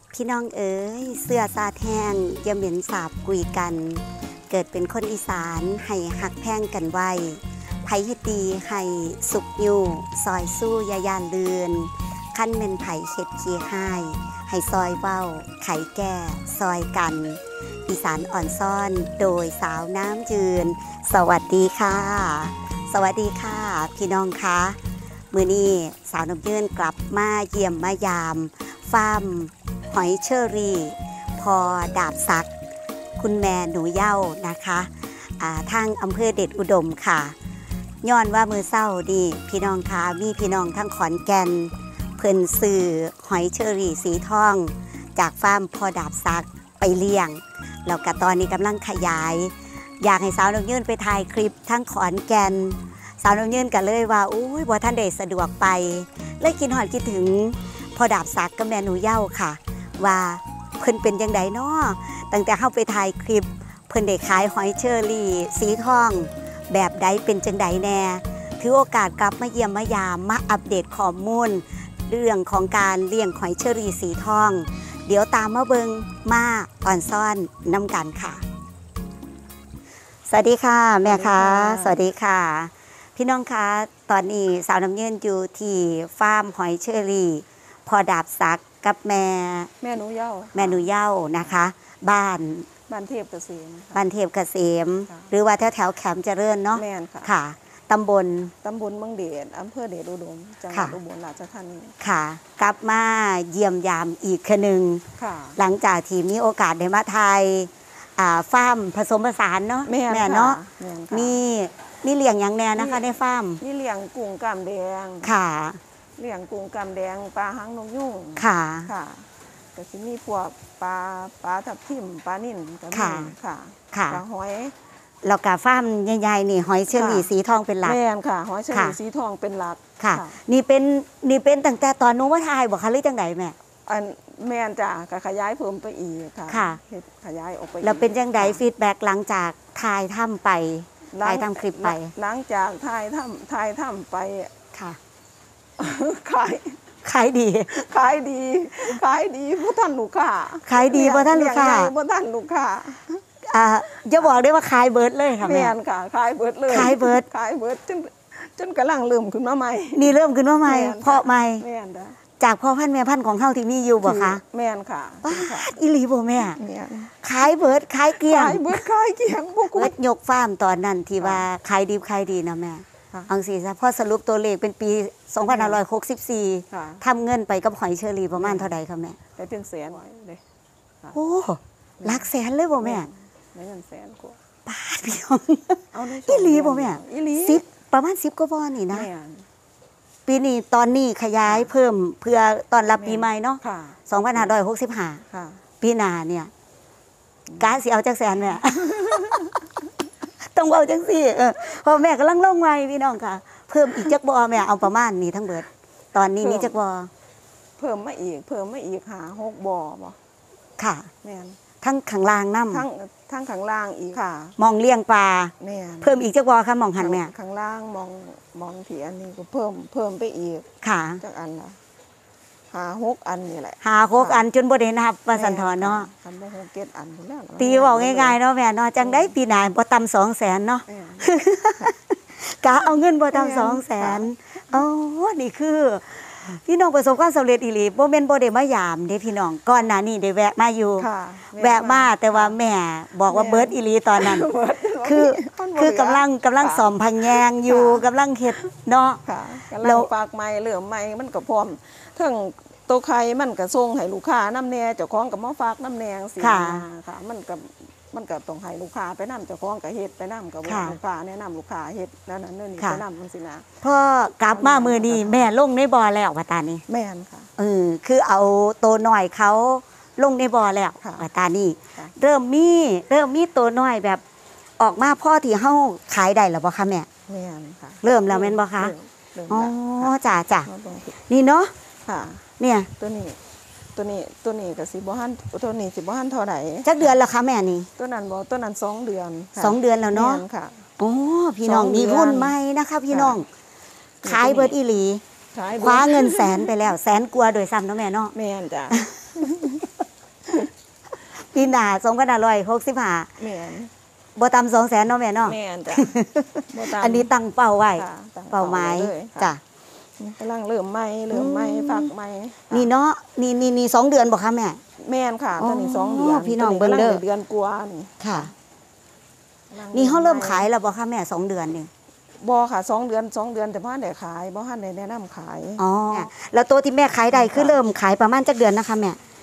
พี่น้องเอ๋ยเสื้อซาแห้งอย่าเหม็นสาบกุยกันเกิดเป็นคนอีสานให้หักแพงกันไว้ไผเฮ็ดดีให้สุกอยู่ซอยสู้ยายานเลือนขั้นเป็นไผเฮ็ดขี้ให้ซอยเว้าไขแก่ซอยกันอีสานอ่อนซ่อนโดยสาวน้ำยืนสวัสดีค่ะสวัสดีค่ะพี่น้องคะมื้อนี้สาวน้ำยืนกลับมาเยี่ยมมายามฟาร์มหอยเชอรี่พอดาบซักคุณแม่หนูเย้านะคะทางอำเภอเดชอุดมค่ะย้อนว่ามือเศร้าดีพี่น้องคะมีพี่น้องทั้งขอนแก่นเพิ่นซื้อหอยเชอรี่สีทองจากฟาร์มพอดาบซักไปเลี้ยงแล้วก็ตอนนี้กำลังขยายอยากให้สาวน้ำยืนไปถ่ายคลิปทั้งขอนแก่นสาวน้ำยืนกันเลยว่าอุ้ยบ่ท่านได้สะดวกไปเลยคิดหอดคิดถึงพอดาบซักกับแม่หนูเย้าค่ะว่าเพิ่นเป็นยังไงเนาะตั้งแต่เข้าไปถ่ายคลิปเพิ่นได้ขายหอยเชอรี่สีทองแบบใดเป็นจังใดแน่ถือโอกาสกลับมาเยี่ยมมายามมาอัปเดตข้อมูลเรื่องของการเลี้ยงหอยเชอรี่สีทองเดี๋ยวตามมาเบิงมาอ่อนซ่อนน้ำกันค่ะสวัสดีค่ะแม่คะสวัสดีค่ะพี่น้องคะตอนนี้สาวน้ำยืนอยู่ที่ฟาร์มหอยเชอรี่พอดาบซักกับแม่หนูเย้านะคะบ้านเทพเกษมบ้านเทพเกษมหรือว่าแถวแคมป์เจริญเนาะแม่นค่ะตำบลเมืองเดชอำเภอเดชอุดมจังหวัดอุบลราชธานีค่ะกลับมาเยี่ยมยามอีกคนึงหลังจากที่มีโอกาสได้มาไทยฟาร์มผสมผสานเนาะแม่เนาะมีเลี้ยงอย่างแน่นะคะในฟาร์มนี่เลี้ยงกุ้งกามแดงค่ะเลี้ยงกุ้งกามแดงปลาหางนกยุงค่ะก็จะมีพวกปลาทับทิมปลานิ่นก็มีค่ะปลาหอยแล้วก็ฟาร์มใหญ่ๆนี่หอยเชอรี่สีทองเป็นหลักแม่นค่ะหอยเชอรี่สีทองเป็นหลักค่ะนี่เป็นตั้งแต่ตอนนู้นว่าทายบอกคะหรือจังไหนแม่แม่นจ้ะก็ขยายเพิ่มไปอีกค่ะขยายออกไปแล้วเป็นจังไดฟีดแบ็กหลังจากทายถ้ำไปถ่ายทำคลิปไปหลังจากถ่ายถ้ำไปค่ะขายดีบ่ทันลูกค้าขายดีบ่ทันลูกค้าจะบอกได้ว่าขายเบิร์ดเลยค่ะแม่ค่ะขายเบิร์ดเลยขายเบิร์ดจนกำลังเริ่มขึ้นมาใหม่นี่เริ่มขึ้นมาใหม่เพาะใหม่แม่นจ้ะจากพ่อพันธุ์แม่พันธุ์ของเฮาที่มีอยู่บ่คะแม่นค่ะอีหลีบ่แม่ขายเบิร์ดขายเกลี้ยงบ่เบิร์ดยกฟาร์มตอนนั้นที่ว่าขายดีนะแม่อังสิซะพอสรุปตัวเลขเป็นปี2564ทำเงินไปกับหอยเชอรี่ประมาณเท่าใดคะแม่ได้เป็นแสนเลยโอ้หลักแสนเลยบ่แม่ได้เงินแสนกว่าบาทพี่น้องอีหลีบ่แม่10ประมาณ10กว่าบ่นี่นะปีนี้ตอนนี้ขยายเพิ่มเพื่อตอนรับปีใหม่เนาะ2565ปีหน้าเนี่ยกะสิเอาจักแสนแม่ต้องเอาจังสิพอแม่กำลังลงไว้พี่น้องค่ะเพิ่มอีกจักบ่แม่เอาประมาณนี้ทั้งเบิดตอนนี้มีจักบ่เพิ่มมาอีก5-6บ่บ่ค่ะแม่นทั้งข้างล่างน้ำทั้งข้างล่างอีกค่ะมองเลี้ยงปลาแม่นเพิ่มอีกจักบ่ค่ะมองหันแม่ข้างล่างมองที่อันนี้ก็เพิ่มไปอีกค่ะจักอันละ5-6 อันนี่แหละ 5-6 อันจนบ่ได้นับว่าซั่นเถาะเนาะคันบ่6-7 อันพุ่นแล้วตีเว้าง่ายๆเนาะแม่เนาะจังได๋ปีหน้าบ่ต่ำ200,000เนาะกะเอาเงินบ่ต่ำ200,000อ๋อนี่คือพี่น้องประสบความสำเร็จอีหลีบ่แม่นบ่ได้มายามเด้พี่น้องก่อนหน้านี้ได้แวะมาอยู่แวะมาแต่ว่าแม่บอกว่าเบิดอีหลีตอนนั้นคือกำลังซ่อมพังแยงอยู่กำลังเฮ็ดเนาะแล้วฝากใหม่เหลือใหม่มันก็พร้อมทั้งตัวไข่มันก็ส่งให้ลูกค้านำแน่เจ้าของก็มาฝากนำแน่สิค่ะมันก็ต้องให้ลูกค้าไปนำเจ้าของก็เฮ็ดไปนำก็บ่ลูกค้าแนะนำลูกค้าเฮ็ดนั่นนั่นนี่ไปนำจังซี่นะพอกลับมามื้อนี้แม่ลงในบ่อแล้วว่าตานี้แม่นค่ะคือเอาตัวน้อยเขาลงในบ่อแล้วว่าตานี้เริ่มมีตัวน้อยแบบออกมาพ่อที่เฮาขายได้แล้วบ่คะแม่แม่นค่ะเริ่มแล้วแม่นบ่คะอ๋อจ้ะนี่เนาะค่ะเนี่ยตัวนี้ก็สิบ่ทันตัวนี้สิบ่ทันเท่าใดจักเดือนแล้วคะแม่นี่ตัวนั้น2 เดือน 2 เดือนแล้วเนาะค่ะโอ้พี่น้องมีรุ่นใหม่นะคะพี่น้องขายเบิดอีหลีคว้าเงินแสนไปแล้วแสนกว่าโดยซ้ำเนาะแม่เนาะแม่นจ้ะปีหน้า2565 แม่นบ่ต่ำ200,000เนาะแม่เนาะแม่นจ้ะบ่ตามอันนี้ตั้งเป้าไว้ค่ะตั้งเป้าหมายเลยค่ะจ้ะกำลังเริ่มใหม่ฝากใหม่ค่ะนี่เนาะนี่2 เดือนบ่คะแม่แม่นค่ะอ๋อตอนนี้2 เดือนพี่น้องตเบิ่งเด้อกำลัได้เดือนกว่านี่ค่ะกำลังนี่เฮาเริ่มขายแล้วบ่คะแม่2 เดือนนี่บ่ค่ะ2 เดือนแต่บ่ทันได้ขายบ่ทันได้แนะนำขายอ๋อแล้วตัวที่แม่ขายได้คือเริ่มขายประมาณจักเดือนนะคะแม่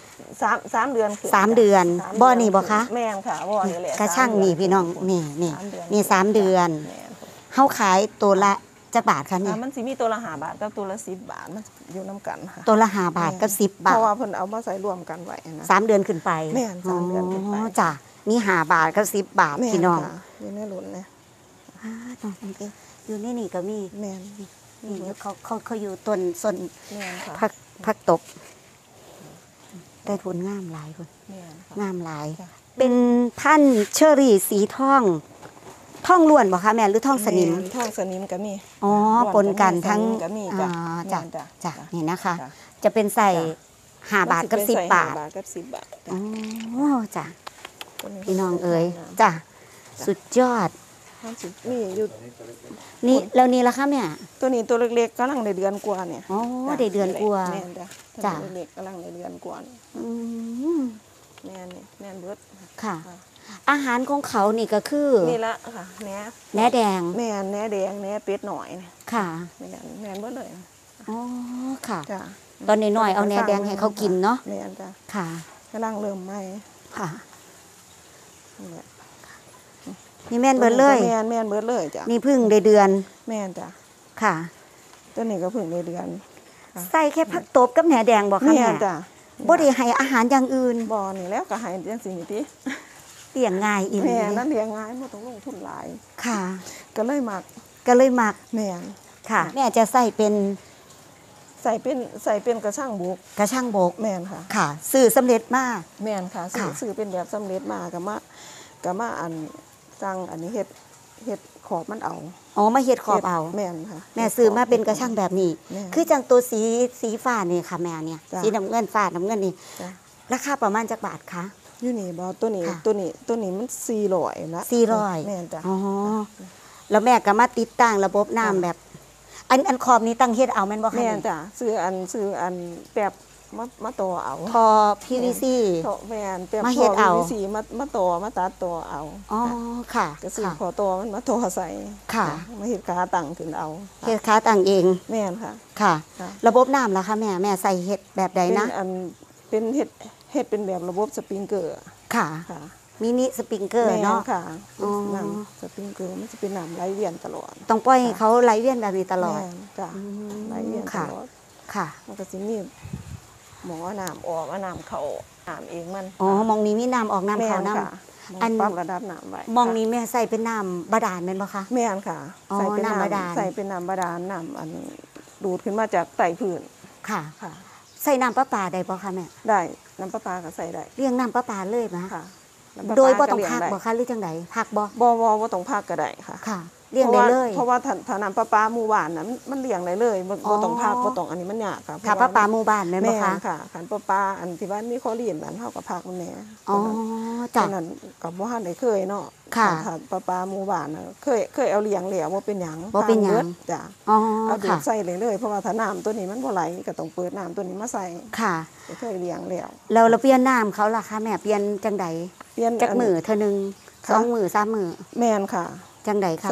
3 เดือนขึ้น 3 เดือนสามบ่นี่บ่คะแม่นค่ะบ่นี่แหละกระช่างนี่พี่น้องนี่สามเดือนนี่3 เดือนแม่นค่ะเฮาขายตัวละจักบาทคะนี่มันสิมีตัวละ5 บาทกับตัวละ10 บาทมันอยู่นํกันค่ะตัวละ5 บาทกับ10 บาเพทราะว่าเพิ่นเอามาใส่รวมกันไว้นะ 3 เดือนขึ้นไปแม่น3 เดือนขึ้นไปจ้ะนี่5 บาทกับ10 บาทแม่นพี่น้องค่ะอยู่ในรุ่นเนี่ยน้องอยู่ในนี่ก็มีแม่นนี่เขาอยู่ต้นส้นแม่นค่ะผักตบได้ผลงามหลายคนแม่นค่ะงามหลายจ้ะเป็นท่านเชอรี่สีทองทองล้วนบ่คะแม่หรือทองสนิมแม่ทองสนิมก็มีอ๋อปนกันทั้งก็มีจ้ะจ้ะแม่นจ้ะจ้ะนี่นะคะจ้ะจะเป็นใส่จ้ะ 5 บาทกับมันสิเป็น 10 บาทใส่5 บาทกับ10 บาทอ๋อจ้ะตัวพี่น้องเอ๋ยจ้ะสุดยอดมันสิมีอยู่นี่แล้วนี่ละคะแม่ตัวนี้ตัวเล็กๆกำลังได้เดือนกว่าเนี่ยอ๋อจ้ะได้เดือนกว่าแม่นจ้ะจ้ะตัวเล็กๆกำลังได้เดือนกว่านี่อืมแม่นนี่แม่นเบิดค่ะค่ะอาหารของเขานี่ก็คือนี่ละค่ะแหนแหนแดงแม่นแหนแดงแหนเป็ดหน่อยนี่ค่ะแม่นเบิดเลยอ๋อค่ะจ้ะตอนน้อยๆเอาแหนแดงให้เขากินเนาะแม่นจ้ะค่ะกำลังเริ่มใหม่ค่ะนี่แหละนี่แม่นเบิดเลยแม่นเบิดเลยจ้ะนี่เพึ่งได้เดือนแม่นจ้ะค่ะตัวนี้ก็เพิ่งได้เดือน ค่ะใส่แค่ผักตบกับแหนแดงบอกค่ะแม่แม่นจ้ะบ่ได้ให้อาหารอย่างอื่นบ่อนี่แล้วก็ให้จังซี่นี่ติเลี้ยงง่ายอีหแม่ลีนั่นเลี้ยงง่ายบ่ต้องลงทุนหลายค่ะก็เลยมักก็เลยมักแม่นค่ะ แม่จะใส่เป็นใส่เป็นกระช่างบุกกระช่างบกแม่นค่ะค่ะซื้อสำเร็จมาแม่นค่ะซื้อค่ะซื้อเป็นแบบสำเร็จมาก็มาอันสั่งอันนี้เฮ็ดขอบมันเอาอ๋อมาเฮ็ดขอบเอาแม่นค่ะแม่ซื้อมาเป็นกระช่างแบบนี้แม่นคือจังตัวสีฟ้านี่ค่ะแม่เนี่ยจ้ะสีน้ำเงินฟ้าน้ำเงินนี่จ้ะราคาประมาณจักบาทคะอยู่นี่บ่ตัวนี้ค่ะตัวนี้มัน400ละ 400 แม่นจ้ะอ๋อแล้วแม่ก็มาติดตั้งระบบน้ำแบบ อันขอบนี้ตั้งเฮ็ดเอาแม่นบ่คะแม่นนี่จ้ะซื้ออันแบบมาต่อเอาทอ PVC เถาะแม่นแบบมาเฮ็ดเอาวิธีมาต่อมาตัดต่อเอาอ๋อค่ะก็ซื้อค่ะขอต่อมันมาต่อใส่ค่ะมาเฮ็ดขาตั้งขึ้นเอาเฮ็ดค้าตั้งเองแม่นค่ะค่ะค่ะระบบน้ำล่ะคะแม่ใส่เฮ็ดแบบใดเป็นนะเป็นเฮ็ดเป็นแบบระบบสปริงเกอร์ค่ะค่ะมินิสปริงเกอร์แม่นเนาะค่ะอ๋อน้ำสปริงเกอร์มันจะเป็นน้ำไหลเวียนตลอดต้องปล่อยให้เขาไหลเวียนแบบนี้ตลอดแม่นจ้ะอืมไหลเวียนตค่ะลอดค่ะมันก็สิมีหมอน้ำออกเอาน้ำเข้าน้ำเองมันอ๋อมองนี้มีน้ำออกน้ำแม่เขานน้ค่ะอันปรับระดับน้ำไว้ำมองนี้แม่ใส่เป็นน้ำบาดาลแม่นบ่คะแม่นค่ะอ๋อใส่เป็นน้ำบาดาลใส่เป็นน้ำบาดาลน้ำอันดูดขึ้นมาจากใต้พื้นค่ะค่ะใส่น้ำประปาได้บ่คะแม่ได้น้ำประปาก็ใส่ได้เลี้ยงน้ำประปาเลยนะค่ะน้ำประปาโดยบ่ต้องเลี้ยพักได้บ่คะหรือจังไดพักบ่บ่ต้องพักก็ได้ค่ะค่ะ เลี้ยงได้เลยเพราะว่าถ้าน้ำประปาหมู่บ้านน่ะมันเลี้ยงได้เลยบ่ต้องพักบ่ต้องอันนี้มันยากค่ะถ้าประปาหมู่บ้านแม่นบ่แม่คะนค่ะขันประปาอันที่ว่ามีข้อเรียนบ้านเฮาก็พักมันแหน่อ๋อตจ้ะอนนั้นก็บ่ทันได้เคยเนาะค่ะถ้าประปาหมู่บ้านน่ะเคยเอาเลี้ยงแล้วบ่เป็นหยังบ่เป็นหยังทาบิดจ้ะอ๋อเอาดูค่ะดใส่เลยเพราะว่าถ้าน้ำตัวนี้มันบ่ไหลก็ต้องเปิดน้ำตัวนี้มาใส่ค่ะก็เคยเลี้ยงแล้วแล้วเราเปลี่ยนน้ำเขาล่ะคะแม่เปลี่ยนจังใดเปลี่ยนจักมือเท่านึงค่ะ 2 มือ3มือแม่นค่ะจังใดคะ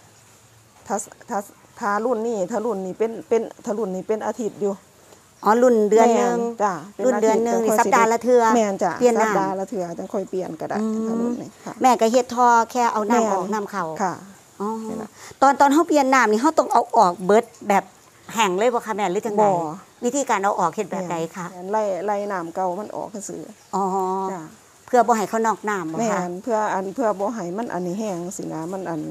ถ้ารุ่นนี้ถ้ารุ่นนี้เป็นอาทิตย์อยู่อ๋อรุ่นเดือนหนึงแม่จ้ะป็รุ่นเดือนหนึ่งาทิตนี่จัสัปดาห์ละเทื่อแม่นจ้ะเปลี่ยนน้ำสัปดาห์ละเทื่อจังค่อยเปลี่ยนก็ได้อืมถ้ารุ่นนี้ค่ะแม่ก็เฮ็ดทอแค่เอาแม่น้ำออกน้ำเข้าค่ะอ๋อนี่ล่ะตอนเฮาเปลี่ยนน้ำนี่เฮาต้องเอาออกเบิดแบบแห้งเลยบ่คะแม่หรือจังไดบ่วิธีการเอาออกเฮ็ดแบบใดคะแม่นไล่น้ำเก่ามันออกซื่ออ๋อจ้ะเพื่อบ่ให้เขานอกน้ำบ่แม่คะนเพื่อบ่ให้มันอันนี้แห้งสินะมันอัน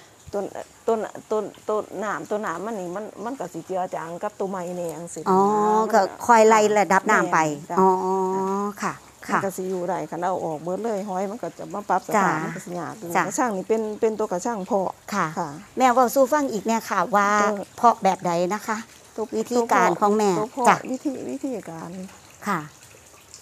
ต้นน้ำมันนี่มันก็สิเจือจางกับตัวไม้แหน่จังซี่อ๋อก็คอยไล่ระดับน้ำไปจ้ะอ๋อค่ะมันค่ะก็สิอยู่ได้คันเอาออกเบิดเลยห้อยมันก็จะมาปรับสจ้ะภาพมันก็สิยากอยู่จ้ะกระช่างนี่เป็นตัวกระช่างเพาะค่ะค่ะแม่เว้าสู่ฟังอีกแน่ค่ะว่าเออเพาะแบบใดนะคะ วิธีการของแม่ตัวเพาะจ้ะวิธีการค่ะ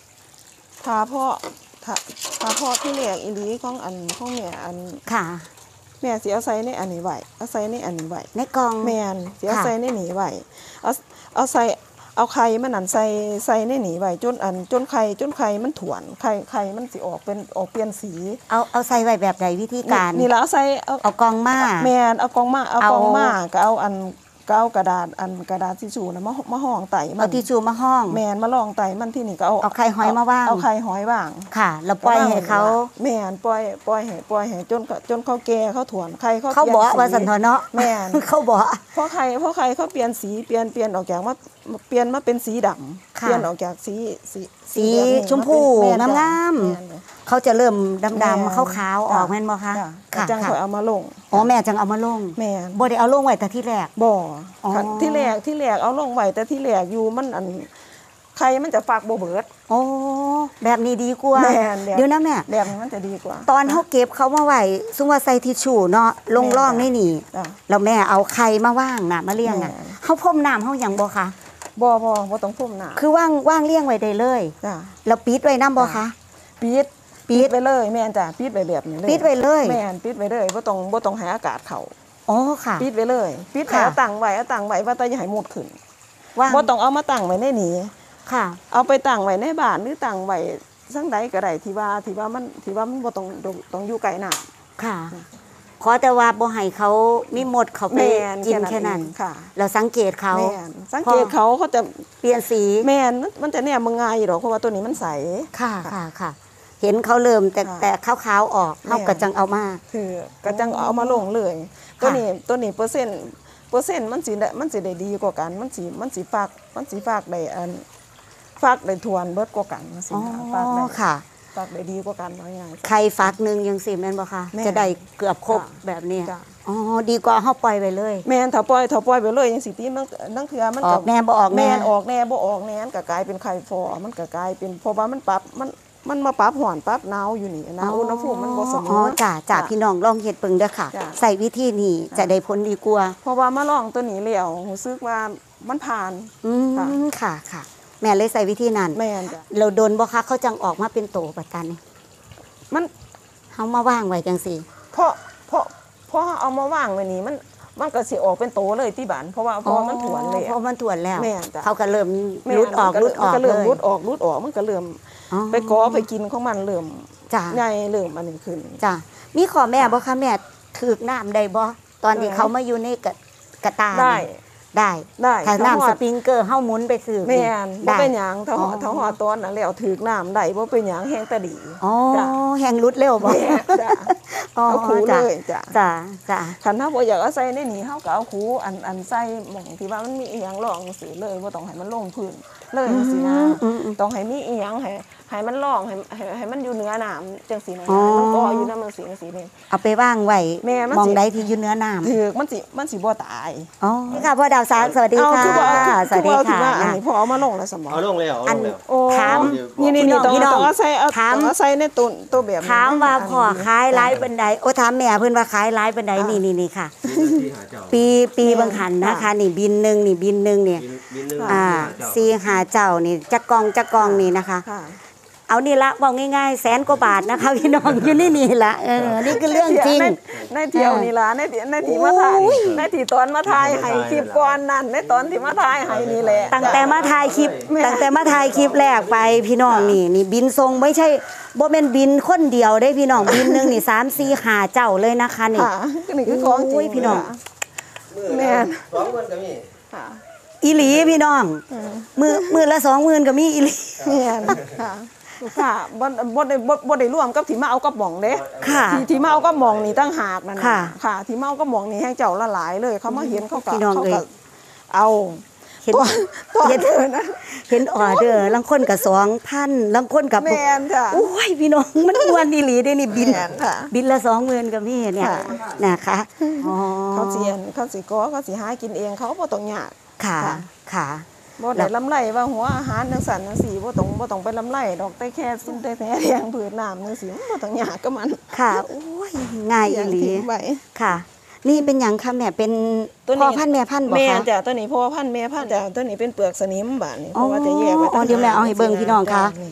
ถ้าพ่อถ้าถ้าพ่อที่แรกอีหลีของแม่ค่ะแม่สิเอาใส่ในอันนี้ไว้เอาใส่ในอันนี้ไว้ในกล่องแม่นสิเอาใส่ในนี้ไว้เอาใส่เอาไข่มันนั่นใส่ในนี้ไว้จนไข่มันถ่วนไข่มันสิออกเปลี่ยนสีเอาใส่ไว้แบบใดวิธีการนี่แล้วใส่เอากล่องมาแม่นเอากล่องมาก็เอากระดาษทิชชู่นะมาห้องไตมันเอาทิชชู่มาห้องแม่นมาลองไตมันที่นี่ก็เอาไข่หอยมาว่างเอาไข่หอยว่างค่ะแล้วปล่อยให้เขาแม่นปล่อยให้จนเขาแก่เขาถ่วนไข่เขาบ่ว่าซั่นเนาะแม่นเขาบ่เพราะไข่เขาเปลี่ยนสีเปลี่ยนออกจากมาเปลี่ยนมาเป็นสีดำเปลี่ยนออกจากสีชมพูงามๆเขาจะเริ่มดำๆขาวๆออกแม่นบ่คะค่ะจังค่อยเอามาลงอ๋อแม่จังเอามาลงแม่บ่ได้เอาลงไว้แต่ที่แรกบ่ที่แรกเอาลงไว้แต่ที่แรกอยู่มันไข่มันจะฝากบ่เบิดโอ้แบบนี้ดีกว่าเดี๋ยวนะแม่แบบนี้มันจะดีกว่าตอนเฮาเก็บเขามาไว้ซุว่าใส่ทิชชู่เนาะลงร่องนี่แล้วแม่เอาไข่มาว่างน่ะมาเลี้ยงน่ะเฮาพรมน้ำเฮาหยังบ่คะบ่ต้องพรมน้ำคือว่างเลี้ยงไว้ได้เลยแล้วปิดไว้นำบ่คะปิดไปเลยแม่นจ้ะปิดไว้แบบนี้เลยปิดไว้เลยแม่นปิดไว้เลยบ่ต้องให้อากาศเข้าอ๋อค่ะปิดไว้เลยปิดแล้วตั้งไว้ว่าแต่อย่าให้มุดขึ้นบ่ต้องเอามาตั้งไว้ในนี้ค่ะเอาไปตั้งไว้ในบ้านหรือตั้งไว้ซั่งใดก็ได้ที่ว่ามันบ่ต้องอยู่ไกลน้ำค่ะขอแต่ว่าบ่ให้เขามีมดเขาไปกินแค่นั้นค่ะแล้วสังเกตเขาสังเกตเขาจะเปลี่ยนสีแม่นมันจะเนี่ยมึงง่ายหรอกเพราะว่าตัวนี้มันใสค่ะเห็นเขาเริ่มแต่ขาวๆออกเฮากระจังเอามาคือกระจังเอามาลงเลยตัวนี้เปอร์เซ็นต์มันสิได้ดีกว่ากันมันสิฝากได้ฝากได้ทวนเบิดกว่ากันสิฝากได้ค่ะฝากได้ดีกว่ากันง่ายๆไข่ฟักนึงยังสิแม่นบ่คะจะได้เกือบครบแบบนี้อ๋อดีกว่าเฮาปล่อยไว้เลยแม่นถ้าปล่อยไปเลยจังสิตินั่งเถื่อมันออกแน่บ่ออกแน่ออกแน่บ่ออกแน่ก็กลายเป็นไข่ฟอมันก็กลายเป็นเพราะว่ามันปรับมันมาปรับร้อนปรับหนาวอยู่นี่นะอุณหภูมิมันบ่เสมอจ้ะพี่น้องลองเฮ็ดเบิ่งเด้อค่ะใส่วิธีนี้จะได้ผลดีกว่าเพราะว่ามาลองตัวนี้แล้วรู้สึกว่ามันผ่านค่ะแม่เลยใส่วิธีนั้นแม่นจ้ะเราโดนบ่คะเขาจังออกมาเป็นโตปัดกันนี่มันเฮามาว่างไว้จังซี่เพราะเอามาว่างไว้นี่มันก็สิออกเป็นโตเลยที่บ้านเพราะว่ามันถ่วนเลยเพราะมันถ่วนแล้วแม่นจ้ะเขาก็เริ่มรุดออกก็เริ่มรุดออกมันก็เริ่มไปกอไปกินของมันเริ่มใหญ่เริ่มอันนี้ขึ้นจ้ะมีขอแม่บ่คะแม่ถึกน้ำได้บ่ตอนที่เขามาอยู่ในกระตาได้ถ้าน้ำสปริงเกอร์เฮาหมุนไปซื้อแม่นบ่เป็นหยังถ้าฮอดตอนนั้นแล้วถึกน้ำได้บ่เป็นหยังแฮงแต่ดีจ้ะแฮงรุดเร็วบ่จ้ะเอาคูเลยจ้ะคันเฮาบ่อยากเอาใส่ในนี้เฮาก็เอาคูอันใส่หม่องที่ว่ามันมีอีหยังรองสิเลยบ่ต้องให้มันลงพื้นเลยจังซี่นะต้องให้มีอีหยังให้มันร่องให้มันอยู่เหนือน้ำจังซี่นะมันก็อยู่น้ำมันสีนี่เอาไปว่างไว้มองใดที่อยู่เหนือน้ำถือมันสิบ่ตายอ๋อค่ะพ่อดาวสวัสดีค่ะสวัสดีค่ะอันนี้พอเอามาลงแล้วสมองเอาลงแล้วถามนี่ต้องเอาใส่ในตัวแบบถามว่าพ่อขายหลายปานใดโอ้ถามแม่เพิ่นว่าขายหลายปานใดนี่ค่ะปีบางขันนะคะนี่บินนึงนี่4-5เจ้านี่จักกองนี่นะคะเอานี่ละบอกง่ายๆ100,000 กว่าบาทนะคะพี่น้องอยู่นี่ละนี่คือเรื่องจริงในเที่ยวนี่ละในที่มาถ่ายในที่ตอนมาถ่ายให้คลิปก่อนนั่นในตอนที่มาถ่ายให้นี่แหละตั้งแต่มาถ่ายคลิปแรกไปพี่น้องนี่บินทรงไม่ใช่บ่แม่นบินคนเดียวได้พี่น้องบินนึงนี่3-4-5เจ้าเลยนะคะนี่คือของจริงพี่น้องแม่ 20,000ก็มีอีหลีพี่น้องมือละ20,000ก็มีอีหลีแม่นค่ะบ่ได้ร่วมกับที่มาเอากับหม่องเด้ที่มาเอากับหม่องนี่ตั้งหากนั่นค่ะที่มาเอากับหม่องนี่ให้เจ้าละหลายเลยเขามาเห็นเขาก็เอาเห็นออเดอร์ลังคนกับ2,000ลังคนกับแม่นค่ะโอ้ยพี่น้องมันอ้วนอีหลีได้นี่บินละ20,000ก็มีเนี่ยนะคะเขาสิก็เขาสิหากินเองเขาบ่ต้องยากค่ะบ่ได้ลำไรว่าหัวอาหารจังซั่นจังซี่บ่ต้องไปลำไรดอกแต่แค่ซุ่มแต่เลี้ยงพืชน้ำจังซี่บ่ต้องยากกับมันค่ะโอ้ยง่ายอีหลีค่ะนี่เป็นหยังคะแม่เป็นพ่อพันธุ์แม่พันธุ์บ่คะแม่จ้ะตัวนี้พ่อพันธุ์แม่พันธุ์จ้ะตัวนี้เป็นเปลือกสนิมบาดนี้เพราะว่าจะแยกไว้เดี๋ยวแม่เอาให้เบิ่งพี่น้องค่ะ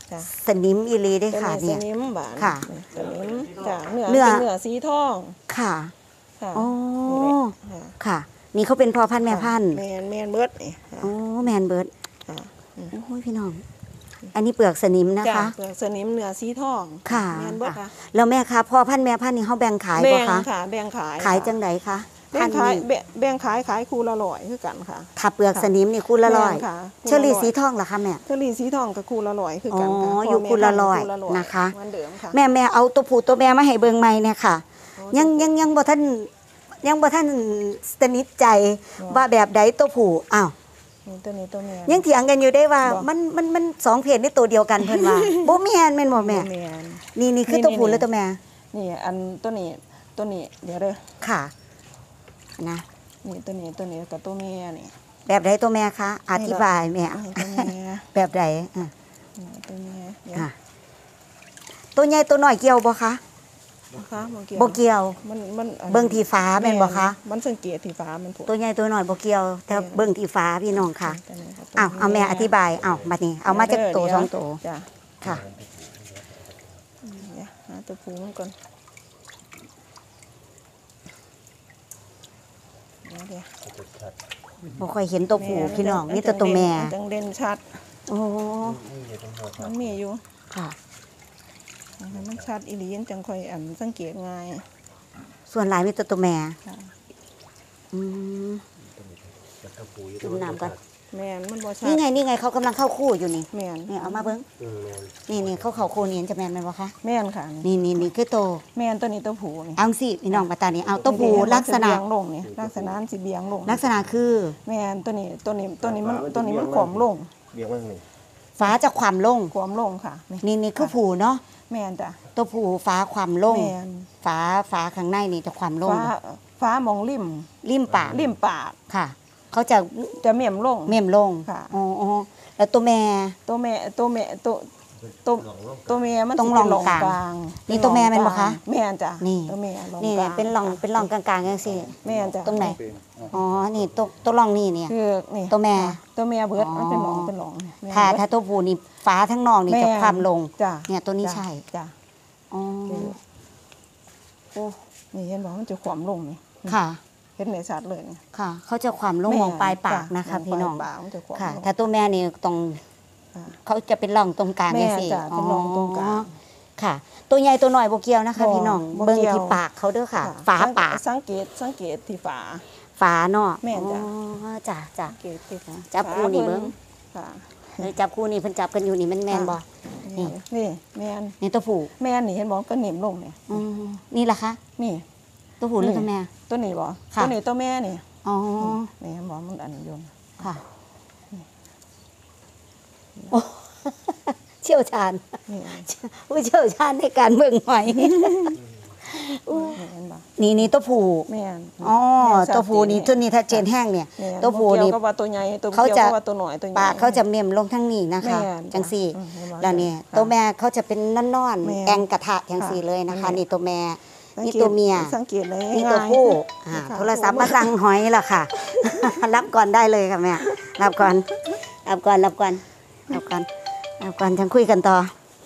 จ้ะสนิมอีหลีได้ตัวค่ะนี้เนี่ยสนิมบานค่ะนี่สนิมจ้ะเนื้อเนื้อเป็นเนื้อสีทองค่ะค่ะโอ้นี่แหละค่ะค่ะ นี่เขาเป็นพ่อพันธุ์แม่พันธุ์แมนเบิดนี่ค่ะโอ้แมนเบิร์ดค่ะโอ้ยพี่น้อง อันนี้เปลือกสนิมนะจ้ะคะเปลือกสนิมเนื้อสีทองค่ะแมนเบิดค่ะแล้วแม่คะพ่อพันธุ์แม่พันธุ์นี่เขาแบ่งขายแบ่บ่งคะค่ะแบ่งขายขายค่ะจังไดคะแบ่งขายพันธุ์นี่แบ่งขายคู่ละ100คือกันค่ะถ้าเปลือกสนิมนี่คู่ละร้อยแม่นค่ะเชอรี่สีทองเหรอคะแม่เชอรี่สีทองกับคู่ละ100คือกันค่ะอ๋อพ่อยู่คู่ละแม่ร้อยคู่ละนะคะเหมือนเดิมค่ะแม่เอาตัวผู้ตัวแม่มาให้เบิ่งใหม่เนี่ยค่ะ ยังบ่ท่านสนิทใจว่าแบบใดตัวผู้อ้าวนี่ตัวนี้ตัวแม่ยังเถียงกันอยู่ได้ว่าบ่มันสองเพศนี่ตัวเดียวกันเพิ่นว่า บ่แม่นแม่นบ่แม่แม่นนี่คือตัวผู้หรือตัวแม่นี่อันตัวนี้เดี๋ยวเด้อค่ะนะนี่ตัวนี้กับตัวแม่นี่แบบใดตัวแม่คะอธิบายแม่นี่ตัวแม่แบบใดอ่ะนี่ตัวแม่เดี๋ยวค่ะตัวใหญ่ตัวน้อยเกี่ยวบ่คะนะคะบ่เกี่ยวบ่เกี่ยวมันอันเบิ่งที่ฟ้าแม่นบ่คะมันสังเกตที่ฟ้ามันผุตัวใหญ่ตัวน้อยบ่เกี่ยว แต่เบิ่งที่ฟ้าพี่น้องค่ะตัวนี้กับตัวเอาแม่อธิบายบัดนี้เอามาจากตัวเดี๋ยสองตัวจ้ะค่ะเดี๋ยวหาตัวผู้มันก่อนเดี๋ยวบ่ค่อยเห็นตัวผู้พี่น้องมีแต่ตัวแม่จังเด่นชัดโอ้มันมีอยู่ค่ะมันชัดอีหลีจังค่อยสังเกตง่ายส่วนหลายมีแต่ตัวแม่ค่ะอืมจุ่มน้ำก่อนแม่นมันบ่ชัดนี่ไงเขากำลังเข้าคู่อยู่นี่แม่นนี่เอามาเบิ่งนี่เขาเข้าคู่นี่จะแม่นไหมบ่คะแม่นค่ะนี่คือโตแม่นตัวนี้ตัวผู้นี่เอาสิพี่น้องมาตานี่เอาตัวผู้ลักษณะเบียงลงนี่ลักษณะมันสิเบียงลงลักษณะคือแม่นตัวนี้มันขวมลงเบียงมากหนึ่งฟ้าจะความลงขวมลงค่ะนี่นี่คือผู้เนาะแม่นจ้ะตัวผู้ฟ้าความลงแม่นฟ้าข้างในนี่จะความลงฟ้ามองริมริมปากริมปากค่ะ เขาจะจะเมี่ยมลงเม่มลงค่ะอ๋อแล้วตัวแม่ตัวแม่มันตรงสิร่องเป็นกลางเป็นนี่ตัวแม่แม่นบ่คะแม่นจ้ะนี่ตัวแม่ร่องนี่กลางเป็นร่องกลางๆจังซี่แม่นจ้ะตรงไหน อ๋อ นี่ตัวร่องนี่เนี่ยคือนี่ตัวแม่ค่ะตัวแม่เบิดอ๋อมันเป็นหลองแม่ถ้าตัวผู้นี่ฟ้าทั้งนองนี่จะความลงจ้ะเนี่ยตัวนี้จ้ะใช่จ้ะอ๋อโอ้นี่เห็นบอกมันจะขวามลงนี่ค่ะเห็นในชัดเลยนี่ค่ะ เขาจะความลงมองปลายปากนะคะจ้พี่น้องปลายปากมันจะขวามค่ะลงถ้าตัวแม่นี่ตรงค่ะเขาจะเป็นร่องตรงกลางแม่นี่สิจ้ะเป็นร่องตรงกลางค่ะ ตัวใหญ่ตัวน้อยบ่เกี่ยวนะคะบ่พี่น้องบ่เบิ่งเกี่ยวที่ปากเขาเด้อค่ะค่ะฝาปากสังเกตที่ฝาฝาเนาะแม่นจ้ะอ๋อจ้ะสังเกตที่ฝาจับคู่นี่เบิ่งค่ะเฮ้ยจับคู่นี่เพิ่นจับกันอยู่นี่มันแม่นบ่ นี่นี่แม่นนี่ตัวผู้แม่นนี่เห็นบอกก็เหน็มลงนี่อืมนี่ล่ะคะนี่ตัวผู้หรือตัวแม่ตัวนี้บ่ค่ะตัวนี้ตัวแม่นี่อ๋อนี่เห็นบอกมันอันนี้อยนค่ะโอ้ เชี่ยวชาญนี่ผู้เชี่ยวชาญในการเบิ่งหอยนี่เห็นบ่นี่ตัวผู้แม่นอ๋อแม่นตัวผู้นี่ชัดเจตัวนี้ถ้าเจนแห้งเนี่ยแม่นตัวผู้นี่บ่เกี่ยวกับว่าตัวใหญ่ตัวเขาเกี่ยวจะกับว่าตัวหน่อยตัวใหญ่ปากเขาจะเม่มลงทั้งนี้นะคะแม่นจังสี่อืมเห็นบ่แล้วเนี่ยค่ะตัวแม่เขาจะเป็นนอนแม่ๆแองกระทะจังสี่เลยนะคะค่ะนี่ตัวแม่สังนี่เกตตัวเมียสังเกตเลยนี่ตัวผู้ง่ายค่ะโทรศัพท์มาสั่งหอยล่ะค่ะ รับก่อนได้เลยค่ะแม่รับก่อนจังคุยกันต่อ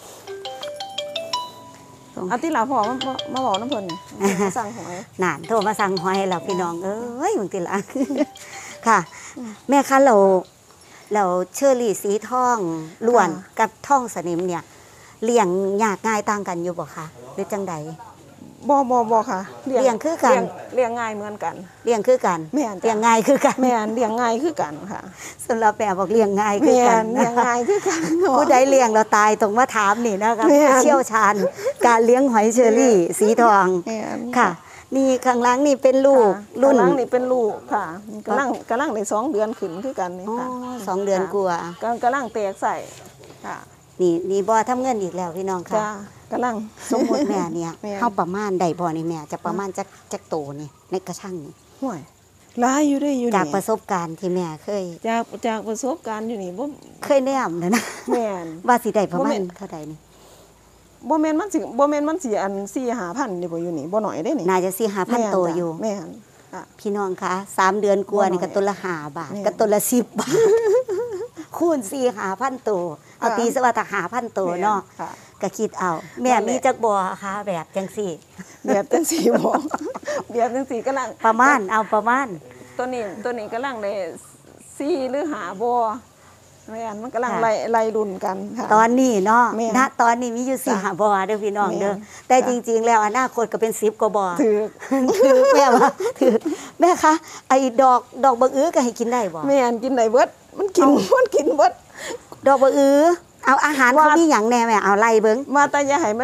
เอาที่หลาพอมาบอกน้ำเพิ่นมาสั่งหอยนานโทรมาสั่งหอยแล้วพี่น้องเอ้ยบางทีละ ค่ะ แม่คะเราเชอรี่สีทองล้วนกับท่องสนิมเนี่ยเลี้ยงยากง่ายต่างกันอยู่บ่คะหรือจังใดบ่ค่ะเลี้ยงคือกันเลี้ยงง่ายเหมือนกันเลี้ยงคือกันแม่นจ้ะเลี้ยงง่ายคือกันแม่นเลี้ยงง่ายคือกันค่ะสำหรับแม่บอกเลี้ยงง่ายคือแม่กันนเลี้ยงง่ายคือกันผู้ใดเลี้ยงเราตายตรงมาถามนี่นะคะแม่นเชี่ยวชาญการเลี้ยงหอยเชอรี่สีทองแม่นค่ะ นี่ข้างหล่างนี่เป็นลูกค่ะรุ่นกำลังนี่เป็นลูกค่ะกำลังได้2 เดือนขึ้นคือกันนี่อ๋อค่ะ 2 เดือนกว่ากำลังแตกใส่ค่ะนี่บ่ทำเงินอีกแล้วพี่น้องค่ะจ้า กำลังสมมติแม่เนี่ยแม่เฮาประมาณใดบ่นี่แม่จะประมาณจักโตนี่ในกระชั่งนี่ห่วยหลายอยู่ได้อยู่จากนี่ประสบการณ์ที่แม่เคยจากประสบการณ์อยู่นี่บ่เคยแนมนะแม่นว่าสิได้ประมาบ่แม่ณนเท่าใดนี่บ่แม่นมันสิอัน 4-5,000นี่บ่อยู่นี่บ่น้อยเด้นี่น่าจะ4-5,000โตอยู่แม่นค่ะพี่น้องคะ3 เดือนกว่านี่ก็ตัวละ5 บาทแม่นก็ตัวละ10 บาท คูณ4-5,000โตเอาตีสวัสดิ์หาพันตัวเนาะค่ะก็คิดเอาแม่มีจักบ่คะแบบจังซี่แบบจังสีบอก แบบจังสีกำลังประมาณเอาประมาณตัวนี้กำลังได้4หรือ5บ่แม่นมันกำลังไล่รุ่นกันค่ะตอนนี้เนาะแม่นณตอนนี้มีอยู่จ้ะ 4 บ่อเด้อพี่น้องเด้อแม่นแต่จ้ะจริงๆแล้วอนาคตก็เป็น10กว่าบ่อถือถือแม่ว่าถือแม่คะไอ้ดอกบักอื้อก็ให้กินได้บ่แม่นกินได้เบิดมันกินเบิดดอกบักอื้อเอาอาหารเขามีหยังแน่แม่เอาไล่เบิ่งว่าแต่อย่าให้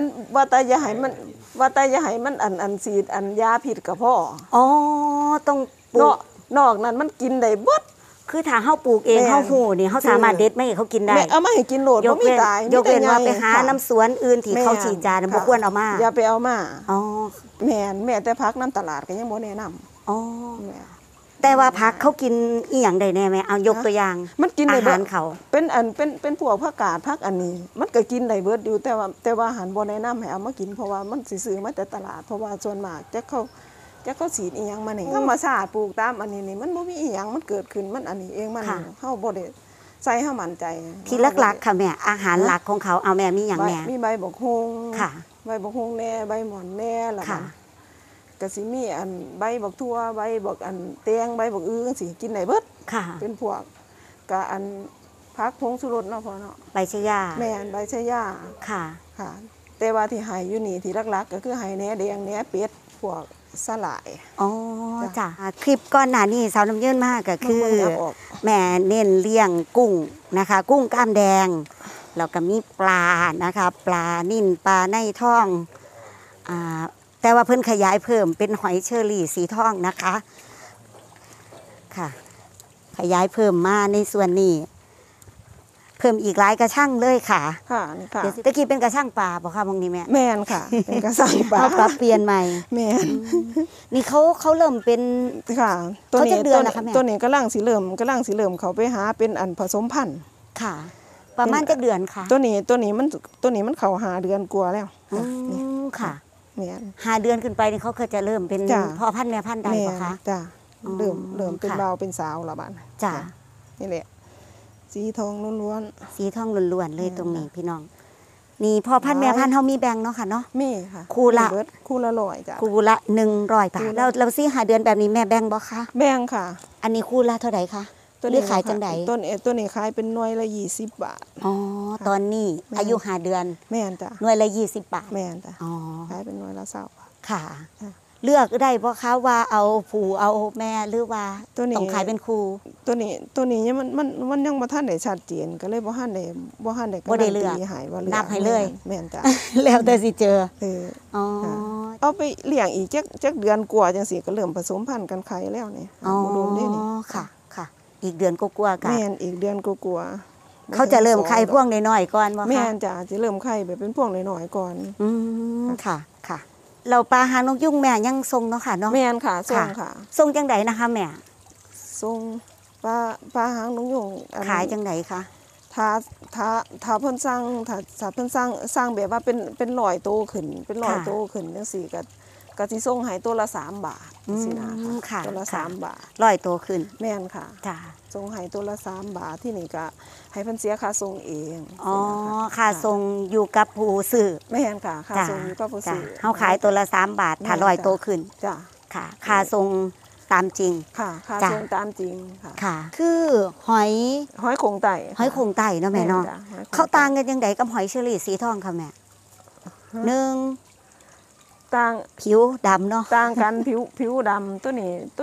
มันอันสีดอันยาพิษกับพ่ออ๋อต้องปลูกนอกนั้นมันกินได้เบิดคือถ้าเฮาปลูกเองแม่นเฮาฮู้นี่เฮาสามารถเด็ดไม่ให้เขากินได้แม่เอามาให้กินโหลดยบ่กมีเว้นตายยกเว้นมีแต่ว่าไปหาค่ะน้ำสวนอื่นที่เขาฉีดยาน่ะบ่ควรเอามาอย่าไปเอามาอ๋อแม่แต่พักน้ำตลาดก็ยังบ่แนะนำอ๋อแม่แต่ว่าผักเขากินอีหยังได้แน่แม่เอายกตัวอย่างมันกินได้อาเบิหาดรเขาเป็นพวกผักกาดผักอันนี้ มันก็กินได้เบิดอยู่แต่ว่าหันบ่แนะนำให้เอามากินเพราะว่ามันสิซื้อมาแต่ตลาดเพราะว่าส่วนมากจะเขาฉีดอีหยังมานี่ธรรมชาติปลูกตามอันนี้นี่มันบ่มีอีหยังมันเกิดขึ้นมันอันนี้เองมันเฮาบ่ได้ใส่เฮามั่นใจที่หลักๆค่ะแม่อาหารหลักของเขาเอาแม่มีหยังแม่มีใบบักฮวงค่ะใบบักฮวงแน่ใบหม่อนแน่ล่ะค่ะก็สิมีอันใบบักทั่วใบบักอันแตงใบบักอื้อจังซี่กินได้เบิดค่ะเป็นพวกก็อันผักผงชูรสเนาะพ่อเนาะใบชะยาแม่นใบชะย่าค่ะค่ะ แต่ว่าที่ให้อยู่นี่ที่หลักๆก็คือให้แหนแดงแหนเป็ดพวกสลายอ๋อจ้ะคลิปก่อนหน้านี้สาวน้ำเยื่นมากก็คือมันยับออกแม่เน้นเลี้ยงกุ้งนะคะ กุ้งกล้ามแดงแล้วก็มีปลานะคะปลานิ่นปลาในท้องแต่ว่าเพิ่นขยายเพิ่มเป็นหอยเชอรี่สีทองนะคะค่ะ ขยายเพิ่มมาในส่วนนี้ เพิ่มอีกหลายกระช่างเลยค่ะค่ะนี่ค่ะเดี๋ยวสิตะกี้เป็นกระช่างปลาบอกค่ะมองนี้แม่แม่นค่ะ เป็นกระสังปลาเขาปรับเปลี่ยนใหม่แม่นนี่เขาเริ่มเป็นค่ะเขาจะเดือนนะคะแม่ตัวนี้กำลังสิเริ่มเขาไปหาเป็นอันผสมพันธุ์ค่ะ ประมาณจะเดือนค่ะตัวนี้มันเขาหาเดือนกลัวาแล้วอืมค่ะแม่น 5 เดือนขึ้นไปนี่เขาก็จะเริ่มเป็นจ้ะพ่อพันธุ์แม่พันธุ์ได้แม่ปะคะจ้ะอ๋อเริ่มเป็นค่ะบ่าวเป็นสาวละบาดจ้ะนี่แหละสีทองล้วนสีทองล้วนๆเลยแม่นตรงนี้จ้ะพี่น้อง นี่พ่อพันธุ์แม่พันธุ์เขามีแบ่งเนาะค่ะเนาะๆมีค่ะคู่ละมีเบิดคู่ละ100จ้ะคู่ละ100 บาทคู่ละแล้วเราสิ5 เดือนแบบนี้แม่แบ่งบ่คะแบ่งค่ะอันนี้คู่ละเท่าไหร่คะหรือขายจังใดตัวนี้ขายเป็นหน่วยละ20 บาทอ๋อตอนนี้แม่นอายุ5 เดือนแม่นจ้ะหน่วยละ20 บาทแม่นจ้ะอ๋อขายเป็นหน่วยละ20 บาทค่ะค่ะเลือกได้บ่คะว่าเอาผู้เอาแม่หรือว่าตัวนี้ต้องขายเป็นคู่ตัวนี้ยังมันยังบ่ทันได้ชัดเจนก็เลยบ่ทันได้บ่ได้เลือกการันตีให้ว่าเลือกนับให้เลยแม่นจ้ะแล้วแต่สิเจอ อ๋อค่ะ เอาไปเลี้ยงอีกจักเดือนกว่าจังซี่ก็เริ่มผสมพันธุ์กันไข่แล้วนี่อ๋อบ่โดนเด้นี่ค่ะ ค่ะ อีกเดือนก็กลัวๆกันแม่นอีกเดือนกว่าๆเขาจะเริ่มไข่พวงน้อยๆก่อนบ่แม่คะนจ้ะจะเริ่มไข่แบบเป็นพวงน้อยๆก่อนอืมค่ะ ค่ะ เราปลาหางนกยุงแม่ยังทรงเนาะค่ะเนาะแม่นค่ะส่งค่ะทรงจังไดนะคะแม่ส่งปลาหางนกยุงอันขายจังไดคะถ้าเพิ่นสร้างถ้าเพิ่นสร้างแบบว่าเป็น100โตขึ้นเป็น100โตขึ้นจังซี่ก็สิส่งให้ตัวละ3 บาทจังซี่นะค่ะตัวละค่ะ 3 บาท 100โตขึ้นแม่นค่ะจ้ะส่งให้ตัวละ3 บาทที่นี่ก็ให้เพิ่นเสียค่าส่งเองอ๋อสินะะค่าทรงอยู่กับผู้ซื้อแม่นค่ะค่าจ้ะส่งอยู่กับผู้จ้ะซื้อเฮาขายตัวละ3 บาทถ้าแม่น 100 จ้ะโตขึ้นจ้ะค่ะ ค่าทรงตามจริงค่ะค่าจ้ะส่งตามจริงค่ะค่ะ คือหอยหอยโขงไต่หอยโข่งไต่เนาะแม่เนาะจ้หอยโขเขาต่างกันยังไงกับหอยเชอรี่สีทองค่ะแม่หนึ่งต่างผิวดำเนาะต่างกัน ผิวดำตัว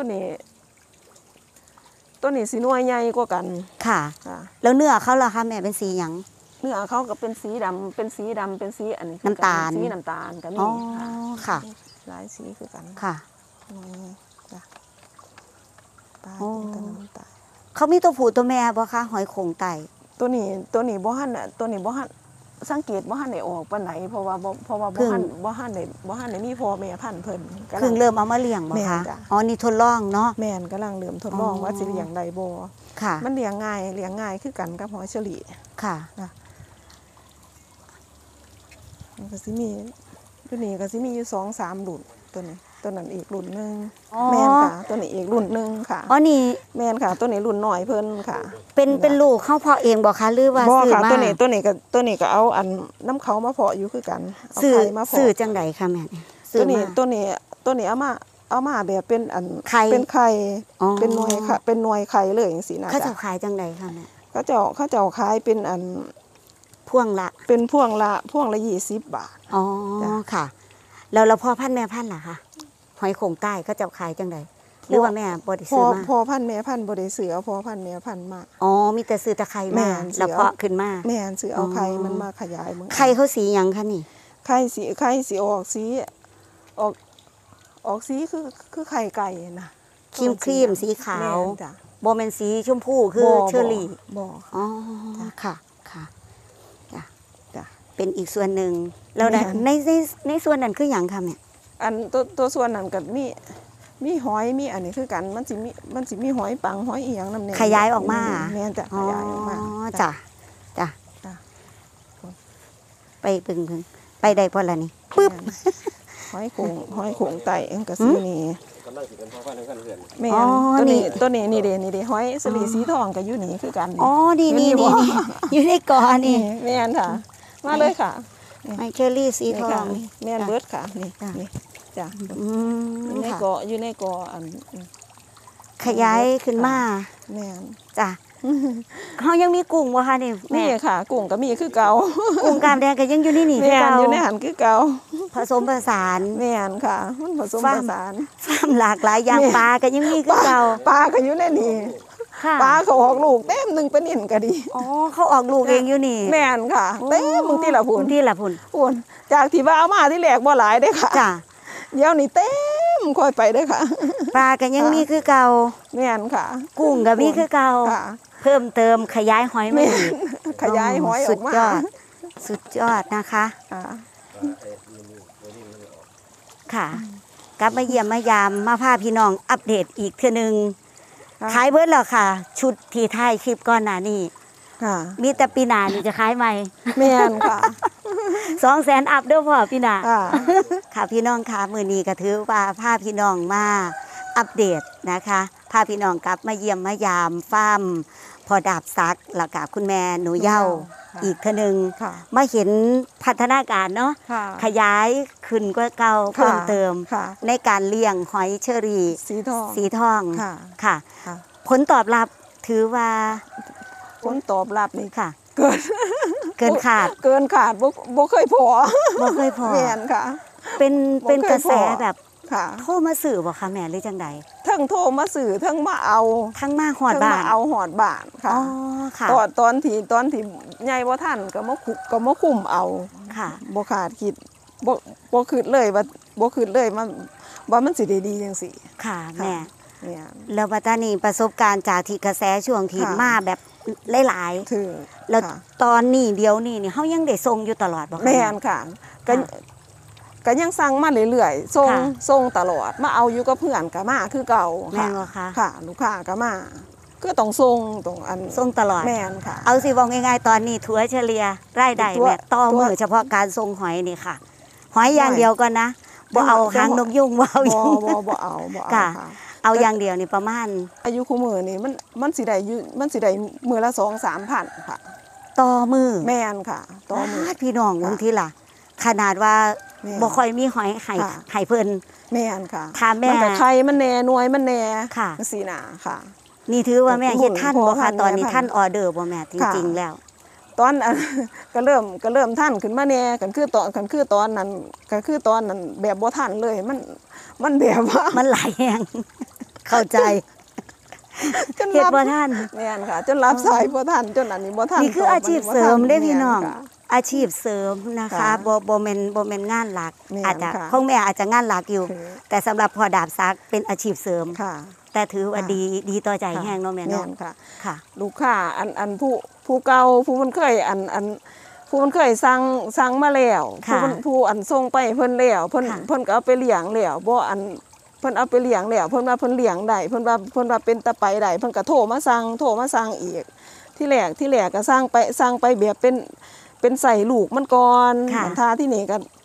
นี้สีนวลใหญ่กว่ากันค่ะค่ะแล้วเนื้อเขาล่ะคะแม่เป็นสีหยังเนื้อเขาก็เป็นสีดำเป็นสีอันนี้คือน้ำตาลสีน้ำตาลก็มีอ๋อค่ะค่ะหลายสีคือกันค่ะอืมจ้ะปลาโอ้เป็นตัวน้ำตาลเขามีตัวผู้ตัวแม่บ่คะหอยโข่งไต่ตัวนี้บ่หันสังเกตบ่หันได้ออกปานไหนเพราะว่าบ่หันได้มีพ่อแม่พันธุ์เพิ่นกำลังเพิ่งเริ่มเอามาเลี้ยงบ่แม่คะจ้ะอ๋อนี่ทดลองเนาะแม่นกำลังเริ่มทดลองอ๋อว่าสิเลี้ยงได้บ่ค่ะมันเลี้ยงง่ายคือกันกับหอยเชอรี่ค่ะมันก็สิมีตัวนี้ก็สิมีอยู่2-3รุ่นตัวนี้ตัวนั้นอีกรุ่นหนึงอ๋อแม่นค่ะตัวนี้อีกรุ่นหนึงค่ะอ๋อนี่แม่นค่ะตัวนี้รุ่นน้อยเพิ่นค่ะเป็นลูกเขาเพาะเองบ่คะหรือว่าบ่ซื้อค่ะมาตัวนี้ก็เอาอันน้ำเขามาเพาะอยู่คือกันเอาซื้อไข่มาเพาะซื้อจังไดคะแม่เนี่ยซื้ตัอวนี้มาตัวนี้เอามาแบบเป็นอันไข่เป็นไข่อ๋อเป็นหน่วยค่ะเป็นหน่วยไข่เลยจังซี่นะเขาจะจ๊ะขายจังไดคะแม่เขาเจ้าขายเป็นอันพ่วงละเป็นพวงละ20 บาทอ๋อจ้ะค่ะแล้วพ่อพันธุ์แม่พันธุ์ล่ะคะหอยโข่งใต้เขาจะขายจังไดหรือว่าแม่บ่ได้พซื้ออมาพอพันธุ์แม่พันธุ์บ่ได้ซื้อเอาพอพันธุ์แม่พันธุ์มาอ๋อมีแต่ซื้อตะไคร้แม่มานซื้อแล้วเพาะขึ้นมาแม่นซื้อเอาอ๋อไข่มันมาขยายมึงไข่เขาสีหยังคะนี่ไข่สีออกสีคือไข่ไก่นะครีมสีขาวแม่นจ้ะบ่แม่นสีชมพูคือเชอรี่บ่อ๋อจ้ะค่ะค่ะจ้ะจ้ะเป็นอีกส่วนหนึ่งแล้วแม่นในส่วนนั้นคือหยังคะแม่อันตัวส่วนนั้นก็มีหอยมีอันนี้คือกันมันสิมีหอยปังหอยอีหยังนำแน่ขยายออกมาแม่นจ้ะขยายออกมาจ้ะจ้ะจ้ะไปเบิ่งไปได้พอละนี่ปึ๊บหอยโขงไต่ก็สินี่กำลังสิเป็นพ่อพันธุ์กันเพื่อนแม่อ๋นอตัวนี้นี่เด้หอยสลีสีทองก็อยู่นี่คือกันอ๋อนี่อยู่อยู่ในกอนี่แม่นค่ะ มาเลยค่ะไมเชอรี่สีนี่ทอค่ะงแม่นเบิดค่ะนี่จ้ะนี่จ้ะอือยู่มในค่ะเกาะอยู่ในเกาะอันขยายขึ้นมาแม่นจ้ะเขายังมีกุ้งบ่คะนี่แม่นี่ค่ะกุ้งก็มีคือเก่ากุ้งกามแดงก็ยังอยู่นี่คือแม่นเก่าอยู่ในหันคือเก่าผสมผสานแม่นค่ะ มันผสมฟาผร์มสานฟาร์มหลากหลายอย่างแม่ปลาก็ยังมีคือเก่าปลาก็อยู่ในนี่ค่ะปลาเขาออกลูกเต็มหนึงเป็นอิ่นก็ดีอ๋อเขาออกลูกเองอยู่นี่แม่นค่ะเต็มบางทีละพุ่นที่ละพุ่นพุ่นจากที่ว่าเอามาที่แรกบ่หลายเด้อค่ะจ้ะเดี๋ยวนี้เต็มค่อยไปเด้อค่ะปลาก็ยังมีคือเก่าแม่นค่ะกุ้งก็มีคือเก่าค่ะเพิ่มเติมขยายหอยมาอีกขยายหอยออกมาสุดยอดสุดยอดนะคะค่ะค่ะกลับมาเยี่ยมมายามมาพาพี่น้องอัปเดตอีกเทื่อนึงค่ะขายเบิดแล้วค่ะ ชุดที่ถ่ายคลิปก่อนหน้านี้ค่ะมีแต่ปีหน้านี่จะขายใหม่แม่นค่ะ 200,000อัพเด้อพ่อพี่หน้าค่ะค่ะพี่น้องค่ะมื้อนี้ก็ถือว่าพาพี่น้องมาอัปเดตนะคะพาพี่น้องกลับมาเยี่ยมมายามฟาร์มพอดาบซักแล้วกับคุณแม่หนูเย้าค่ะอีกเทื่อนึงค่ะมาเห็นพัฒนาการเนาะค่ะขยายขึ้นกว่าเก่าค่ะเพิ่มเติมค่ะในการเลี้ยงหอยเชอรี่สีทองสีทองค่ะค่ะค่ะผลตอบรับถือว่าผลตอบรับนี่ค่ะเกินเกินขาดเกินขาดบ่เคยพอบ่เคยพอแม่นค่ะเป็นบ่เคยเป็นกระแสพอแบบค่ะโทรมาสื่อบ่คะแม่หรือจังใดทั้งโทรมาสื่อทั้งมาเอาทั้งมาหอดทั้งบ้ามาน เอาหอดบ้านค่ะอ๋อค่ะตอนที่ใหญ่บ่ทันก็มาคุมเอาค่ะบ่ขาดคิดบ่คิดเลยว่ามันสิได้ดีจังซี่ค่ะค่ะแม่เนี่ยแล้วปัตตานีประสบการณ์จากที่กระแสช่วงที่ค่ะมาแบบหลายถือๆแล้วค่ะตอนนี้เดี๋ยวนี้นี่เฮายังได้ส่งอยู่ตลอดบ่คะแม่นค่ะก็ยังสั่งมาเรื่อยๆส่งค่ะส่งตลอดมาเอาอยู่กับเพื่อนก็มาคือเก่าแม่นบ่คะค่ะ ลูกค้าก็มาก็ต้องส่งต้องอันส่งตลอดแม่นค่ะเอาสิบอกง่ายๆตอนนี้ถัวเฉลี่ยรายได้ถัวแม่ต่อถัวมือเฉพาะการส่งหอยนี่ค่ะ หอยอย่างหอยเดียวก่อนนะบ่เอาหางนกยุงบ่เอาบ่ยุงบ่เอาค่ะเอาอย่างเดียวนี่ประมาณอายุคู่มือนี่มันสิได้มือละ 2-3,000ค่ะต่อมือแม่นค่ะต่อมือพี่น้องบางทีล่ะ ขนาดว่าแม่นบ่ค่อยมีหอยไข่ค่ะไข่เพิ่นแม่นค่ะถ้าแม่มันก็ไข่มันแน่หน่วยมันแน่ค่ะจังซี่น่ะค่ะนี่ถือว่าแม่เฮ็ดท่านบ่พ่อพัคะนธุ์ตอนนี้แม่พันธุ์ท่านออเดอร์บ่แม่จค่ะริงๆแล้วตอนอัน ก็เริ่มท่านขึ้นมาแน่กันคือตอนนั้นแบบบ่ทันเลยมันแบบว่ามันหลายแฮง เข้าใจจนเฮ็ดรับบ่ทันแม่นค่ะ จนรับสายบ่ทันจนอันนี้บ่ทันนี่คืออาชีพเสริมเด้พี่น้องแม่ค่ะอาชีพเสริมนะคะค่ะบ่แม่นงานหลักแม่นอาจจะค่ะของแม่อาจจะงานหลักอยู่คือแต่สำหรับพอดาบซักเป็นอาชีพเสริมค่ะแต่ถือว่าค่ะดีต่อใจแห้งเนาะแม่เนาะค่ะค่ะลูกค้าอันผู้เก่าผู้มันเคยผู้มันเคยสั่งมาแล้วค่ะผู้อันส่งไปเพิ่นแล้วเพิ่นค่ะเพิ่นก็เอาไปเลี้ยงแล้วบ่อันเพิ่นเอาไปเลี้ยงแล้วเพิ่นว่าเพิ่นเลี้ยงได้เพิ่นว่าเป็นตะไปได้เพิ่นก็โทรมาสั่งอีกที่แรกก็สั่งไปแบบเป็นใส่ลูกมันก่อนค่ะทาที่นี่ก็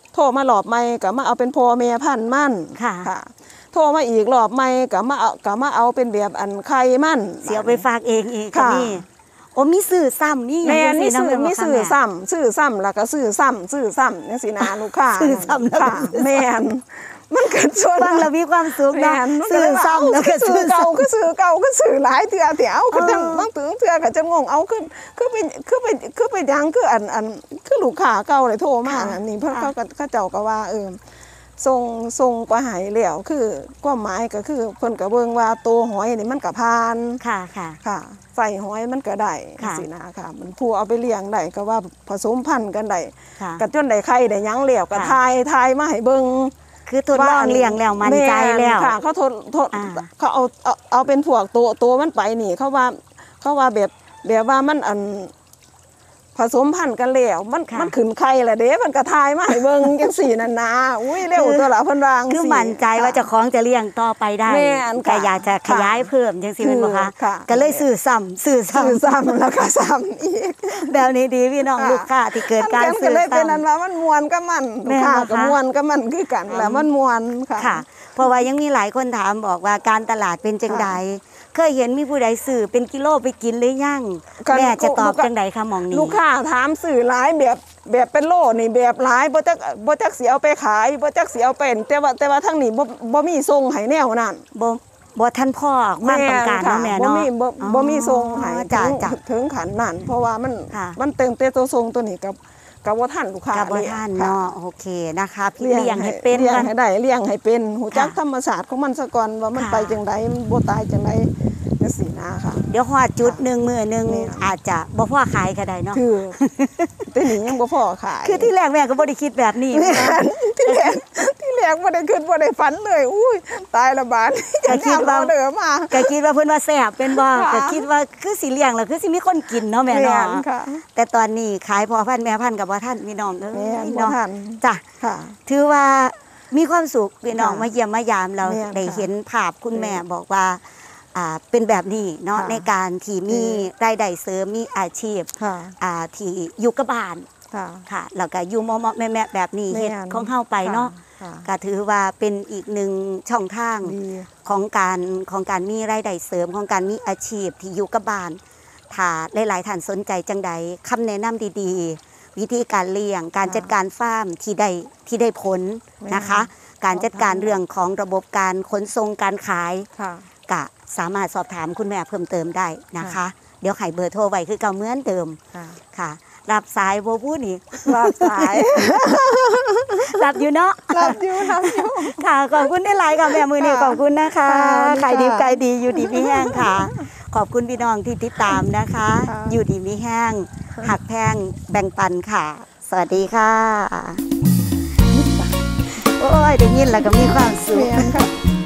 โทรมาหลอบไม่ก็มาเอาเป็นพ่อแม่พันธุ์มันค่ะโทรมาอีกรอบไม่ก็มาเอาเป็นแบบอันไข่มันเสียไปฝากเองอีกค่ะนี่โอ้มีสื่อซ้ำนี่แม่นจังมีซี่สื่อเนาะซื้อซ้ำแล้วก็ซื้อซ้ำจังซี่นะลูกค้าซื้อซ้ำแล้วก็ค่ะแม่นมันก็ชวนฟังแล้วมีความสุขแม่เนาะนมันก็สื่เลอยว่าซ้ำแล้วก็ซื้สื่ออเก่าซ้ำก็ซื้อเก่าก็ซื้อหลายเทื่อเดี๋ยวก็จังบางถึงเทื่อก็จะงงเอาคือไปยังคืออันคือลูกค้าเก่าเลยโทรมาอันนี้เพิ่นเขาเจ้าก็ว่าส่งไปให้แล้วคือความหมายก็คือเพิ่นก็เบิ่งว่าตัวหอยนี่มันก็ผ่านค่ะค่ะใส่หอยมันก็ได้ค่ะสินะค่ะมันผู้เอาไปเลี้ยงได้ก็ว่าผสมพันธุ์กันได้ค่ะก็จนได้ไข่ได้หยังแล้วก็ค่ะทายมาให้เบิ่งคือทดลองเลี้ยงแล้วมั่นใจแล้วม่นค่ะเขาทดอ่าเขาเอาเป็นพวกตัวมันไปนี่เขาว่าแบบว่ามันอันผสมพันธุ์กันแล้วมันขึ้นไข่แหละเด้มันก็ทายมาให้เบิ่งจังสี่นั่นนะอุ้ยเร็วตัวละเพิ่นวาจังคือซี้มั่นใจว่าเจ้าของจะเลี้ยงต่อไปได้แม่นค่ะแต่อยากจะขยายเพิ่มจังซี่แม่นบ่คะค่ะก็เลยสื่อซ้ำซื้อซ้ำแล้วก็ซ้ำอีกแบบนี้ดีพี่น้องค่ะลูกค้าที่เกิดการมันสื่ก็อเลยเป็นอันซ้ำว่ามันมวนกับมันแม่ลูกนค้าบ่คะก็มวนกับมันคือกันแหล้วมันมวนค่ะค่ะ เพราะว่ายังมีหลายคนถามบอกว่าการตลาดเป็นจังใดเคยเห็นมีผู้ใดซื้อเป็นกิโลไปกินหรือยังกันแม่จะตอบลูกค้าจังใดคะหมองนี้ลูกค้าถามสื่อหลายแบบเป็นโลนี่แบบหลายบ่จักสิเอาไปขายบ่จักสิเอาเป็นแต่ว่าทั้งนี้บ่มีส่งให้แนวนั้นบ่ท่านพ่อความต้องการเนาะแม่บ่เนาะมีบ่มีส่งให้จ้ะถึงขันนั้นเพราะว่ามันค่ะมันเติมแต่ตัวส่งตัวนี้กับบ่ทันลูกค้ากับบ่เลี้ยงท่านค่ะเนาะโอเคนะคะพี่เลี้ยงให้เป็นเลี้ยงกันให้ได้เลี้ยงให้เป็นหูจักค่ะธรรมศาสตร์ของมันซะก่อนว่ามันค่ะไปจังไดมันบ่ตายจังไดจังซี่นะค่ะเดี๋ยวฮอดจุดหนึ่งมื้อหนึงแม่อาจจะบ่พอขายก็ได้เนาะคือแต่นี่ยังบ่พอขายคือที่แรกแม่ก็บ่ได้คิดแบบนี้แม่นที่แรกบ่ได้คิดบ่ได้ฝันเลยอุ้ยตายละบาดก็คิดว่าเด้อมาก็คิดว่าเพิ่นว่าแซ่บเป็นบ่ค่ะก็คิดว่าคือสิเลี้ยงแล้วคือสิมีคนกินเนาะแม่แม่เนาะนค่ะแต่ตอนนี้ขายพอพันธุ์แม่พันธุ์กับบ่ทันพี่น้องเอ้แม่นยบ่เนาะทันจ้ะค่ะถือว่ามีความสุขพี่น้องค่ะมาเยี่ยมมายามเราแม่นได้ค่ะเห็นภาพคุณแม่บอกว่าเป็นแบบนี้เนาะค่ะในการที่มีรายได้เสริมมีอาชีพค่ะที่อยู่กับบ้านค่ะค่ะแล้วก็อยู่เหมาะๆแม่ๆแบบนี้แม่นเฮ็ดของเฮาไปเนาะค่ะก็ถือว่าเป็นอีกหนึ่งช่องทางดีของการมีรายได้เสริมของการมีอาชีพที่อยู่กับบ้านถ้าหลายๆท่านสนใจจังใดคำแนะนำดีๆ วิธีการเลี้ยงการจัดการฟาร์มที่ได้ผลนะคะ การจัดการเรื่องของระบบการขนส่งการขายค่ะก็สามารถสอบถามคุณแม่เพิ่มเติมได้นะคะค่ะเดี๋ยวให้เบอร์โทรไว้คือเก่าเหมือนเดิมค่ะค่ะ รับสายโบพูดนี่รับสายรับอยู่เนาะรับอยู่ค่ะขอบคุณได้หลายค่ะแม่มือนี่ค่ะขอบคุณนะคะค่ะขายดีขายดีอยู่ดีมีแห้งค่ะ ขอบคุณพี่น้องที่ติดตามนะคะค่ะอยู่ดีมีแห้งหักแพงแบ่งปันค่ะ สวัสดีค่ะ โอ้ยได้ยินแล้วก็มีความสุขแม่นค่ะ